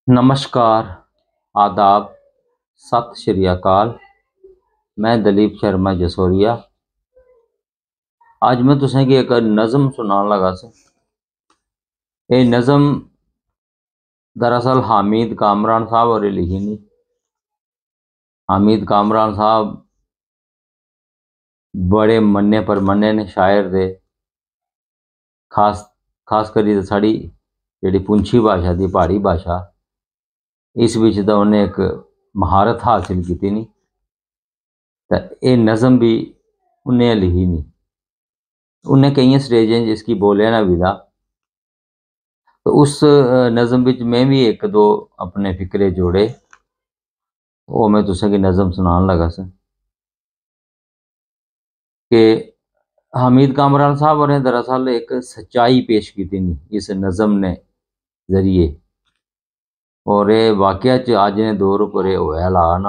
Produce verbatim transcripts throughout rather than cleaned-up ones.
नमस्कार, आदाब, सत श्री अकाल। मैं दलीप शर्मा जसोरिया। आज मैं तुसें एक नज़म सुनान लगा से। ये नज़म दरअसल हामिद कामरान साहब और लिखी नहीं। हामिद कामरान साहब बड़े मन्ने पर मन्ने ने शायर दे। खास खास करी साड़ी जी पुंछी भाषा दी पहाड़ी भाषा इस विच तो उन्हें एक महारत हासिल की नहीं। तो ये नज़म भी उन्हें लिखी नहीं। उन्हें कई स्टेजें जिसकी बोले ना विदा। तो उस नज़म विच मैं भी एक दो अपने फिक्रे जोड़े वो मैं तुसें की नज़म सुनान लगा सा कि हामिद कामरान साहब ने दरअसल एक सच्चाई पेश की थी इस नज़म ने जरिए। और ये वाकया च अज ने दौर पर होया ला ना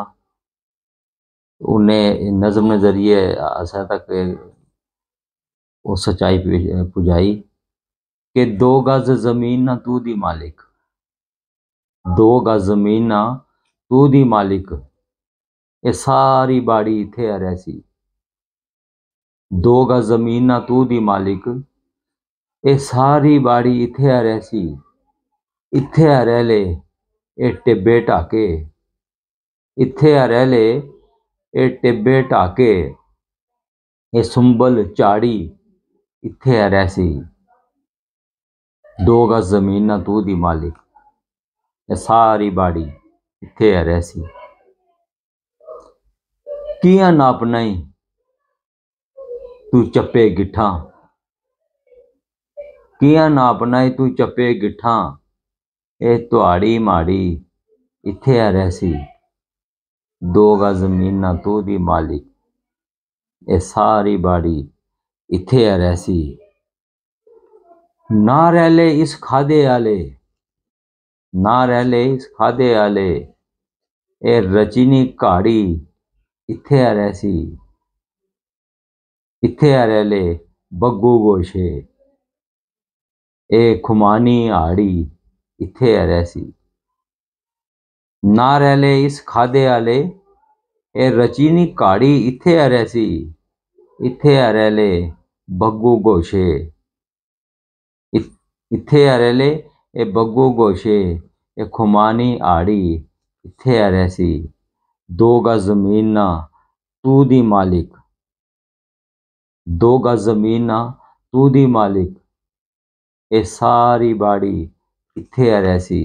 उन्हें नज़म ने जरिए असा तक वो सच्चाई पुजाई कि दो गज जमीन ना तू दी मालिक, दो गज जमीन ना तू दी मालिक, ये सारी बाड़ी इत्थे आ रही। दो गज जमीन ना तू दी मालिक, ये सारी बाड़ी इत्थे आ रही। इत्थे आ रह ले ये टिब्बे ढाके, इत्थे आ रह ले ये टिब्बे ढाके, ये सुंबल झाड़ी इत्थे आ रही। दो गज जमीन ना तू दी मालिक, ये सारी बाड़ी इत्थे आ रही। कियां नापना ही तू चप्पे गिठा, कियां नापना ही तू चप्पे गिठा, ये तुहाड़ी माड़ी इत्थे आ रही। दो गज जमीन ना तू दी मालिक, ये सारी बाड़ी इत्थे आ रही। ना रह ले इस खादे आले, ना रह ले इस खादे आले, ये रचीनी घाड़ी इत्थे आ रही। इत्थे आ रह ले बग्गू गोशे, ये खुमानी हाड़ी इत्थे आ रही। ना रह ले इस खादे आले, ये रचीनी घाड़ी इत्थे आ रही। इत्थे आ रह ले बग्गू गोशे, इत्थे आ रह ले ये बग्गू गोशे, ये खुमानी हाड़ी इत्थे आ रही। दो गज जमीन ना तू दी मालिक, दो गज जमीन ना तू दी मालिक, ये सारी बाड़ी इत्थे आ रही।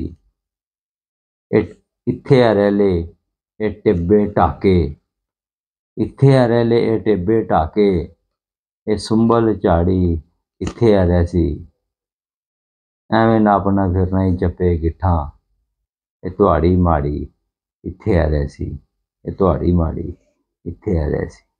इत्थे आ रह ले ये टिब्बे ढाके, इत्थे आ रह ले ये टिब्बे ढाके, ये सुंबल झाड़ी इत्थे आ रही। एवें नापना फिरना ही चप्पे गिठा, ये तुहाड़ी माड़ी इत्थे आ रही। ये तुहाड़ी माड़ी इत्थे आ रही।